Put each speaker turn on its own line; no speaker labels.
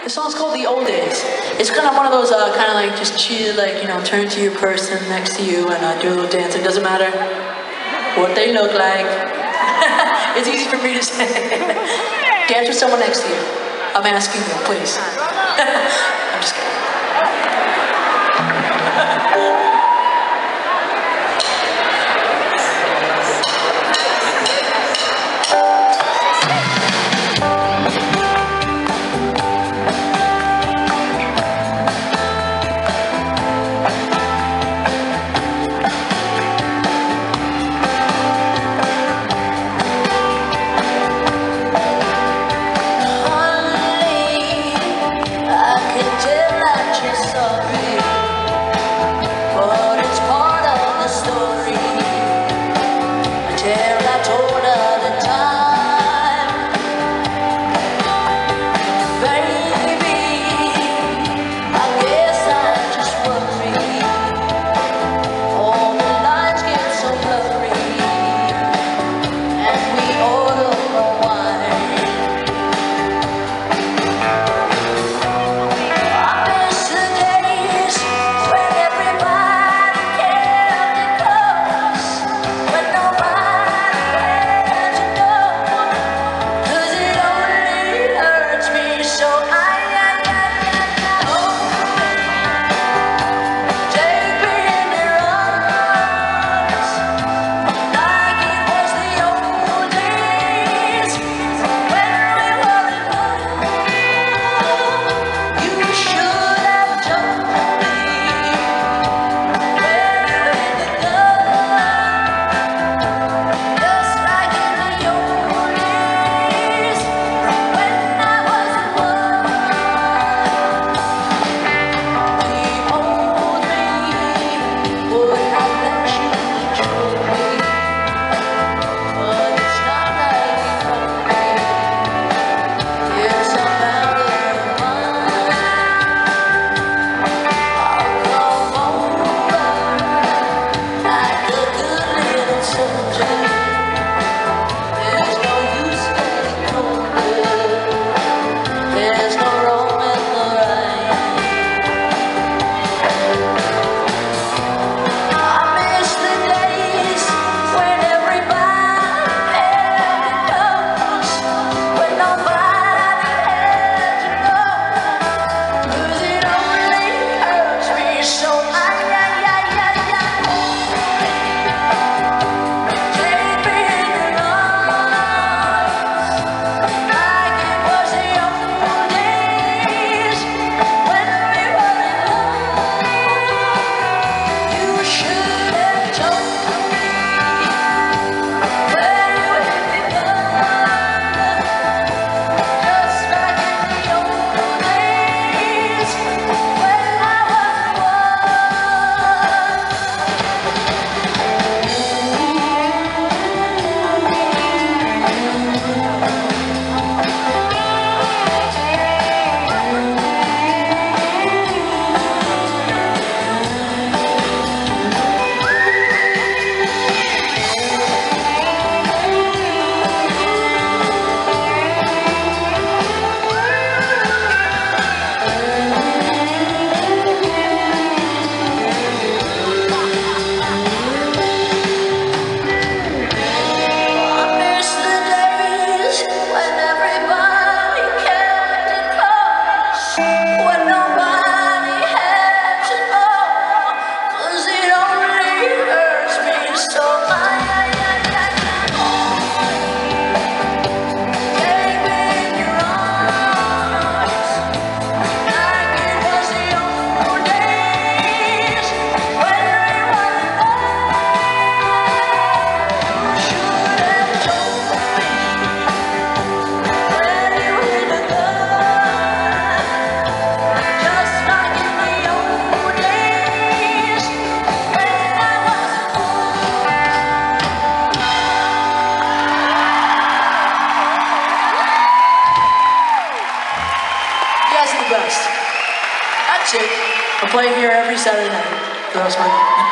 This song's called The Old Days. It's kind of one of those kind of like just chill, like, you know, turn to your person next to you and do a little dance. It doesn't matter what they look like. It's easy for me to say. Dance with someone next to you. I'm asking you, please. I'm just kidding. That's it. I'm playing here every Saturday night for the rest of my life.